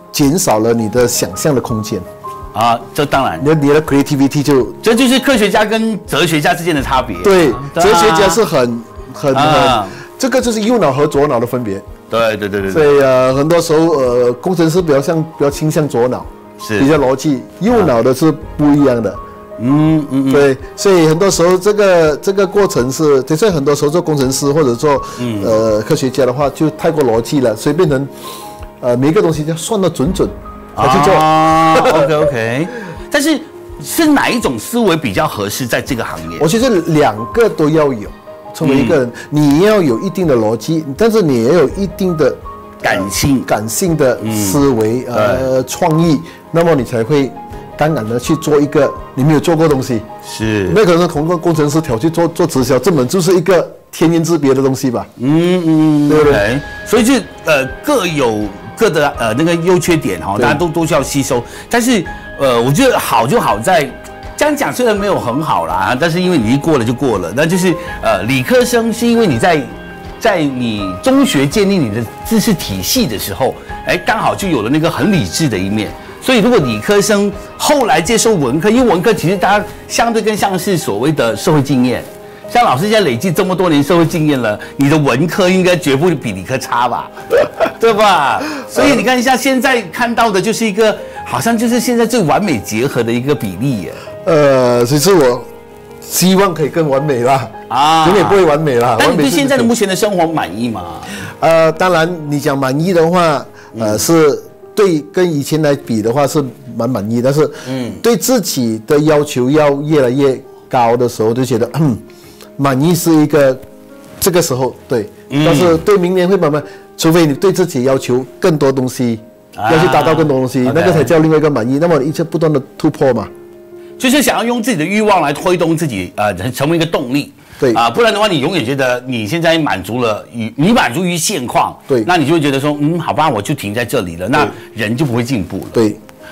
减少了你的想象的空间。 啊，这当然， 你的你的 creativity 就这就是科学家跟哲学家之间的差别。 对，哲学家是很很很，这个就是右脑和左脑的分别。 对对对对。 所以呃，很多时候呃，工程师比较像比较倾向左脑， 是比较逻辑，右脑的是不一样的。 嗯嗯嗯。 对，所以很多时候这个这个过程是，所以很多时候做工程师或者做呃科学家的话，就太过逻辑了，所以变成呃每一个东西要算得准准。才去做啊 ，OK OK， 但是是哪一种思维比较合适在这个行业？ 我觉得两个都要有，成为一个人，嗯、你要有一定的逻辑，但是你也有一定的感性、 呃、感性的思维，嗯、呃，创意，那么你才会敢敢的去做一个你没有做过的东西。 是， 那可能从个工程师调去做做直销，这本就是一个天渊之别的东西吧。 嗯嗯，对不对？所以就呃各有。各的呃那个优缺点哈，大家都都需要吸收。但是呃，我觉得好就好在这样讲，虽然没有很好啦，但是因为你一过了就过了。那就是呃，理科生是因为你在在你中学建立你的知识体系的时候，哎，刚好就有了那个很理智的一面。所以如果理科生后来接受文科，因为文科其实大家相对更像是所谓的社会经验。像老师现在累积这么多年社会经验了，你的文科应该绝不比理科差吧，对吧？所以你看，像现在看到的就是一个，好像就是现在最完美结合的一个比例耶。 呃，其实我希望可以更完美啦，啊，永远不会完美啦。 但你对现在的目前的生活满意吗？ 呃，当然，你讲满意的话，呃，是对跟以前来比的话是蛮满意，但是嗯，对自己的要求要越来越高的时候，就觉得嗯。满意是一个，这个时候对，嗯、但是对明年会慢慢，除非你对自己要求更多东西，啊、要去达到更多东西， okay. 那个才叫另外一个满意。那么你一直不断的突破嘛， 就是想要用自己的欲望来推动自己，呃，成为一个动力。 对啊、 呃，不然的话，你永远觉得你现在满足了，你你满足于现况， 对， 那你就会觉得说，嗯，好吧，我就停在这里了，那人就不会进步了。 对。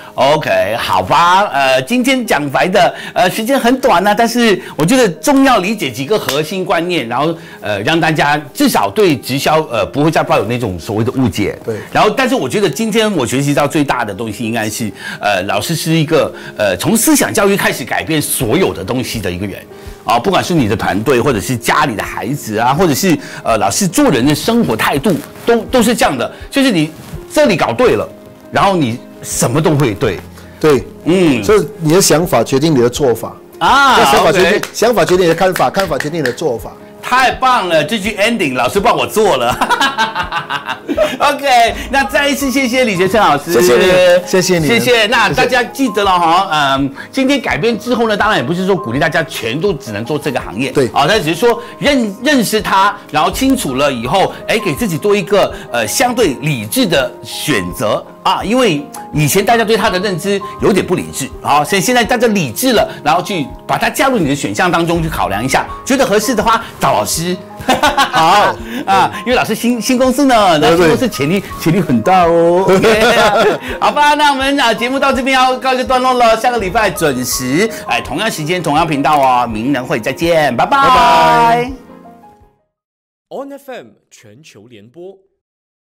OK， 好吧，呃，今天讲白的，呃，时间很短呢、啊，但是我觉得重要理解几个核心观念，然后呃，让大家至少对直销呃不会再抱有那种所谓的误解。 对。 然后，但是我觉得今天我学习到最大的东西，应该是呃，老师是一个呃从思想教育开始改变所有的东西的一个人啊，不管是你的团队，或者是家里的孩子啊，或者是呃老师做人的生活态度，都都是这样的，就是你这里搞对了，然后你。什么都会对， 对，嗯，所以你的想法决定你的做法啊， 想法决定想法决定你的看法，看法决定你的做法。 太棒了，这句 ending 老师帮我做了。OK， 那再一次谢谢李学成老师， 谢谢你，谢谢你， 谢谢。那大家记得了哈，嗯，今天改变之后呢，当然也不是说鼓励大家全都只能做这个行业， 对， 啊，但只是说认认识它，然后清楚了以后，哎，给自己多一个呃相对理智的选择啊，因为以前大家对它的认知有点不理智，啊，所以现在大家理智了，然后去把它加入你的选项当中去考量一下，觉得合适的话找老师。好啊，因为老师新新公司呢，那新公司潜力潜力很大哦。Okay, 好吧，那我们啊节目到这边要告一个段落了，下个礼拜准时，哎，同样时间同样频道哦，名人会再见，拜拜。拜拜。 On F M 全球联播。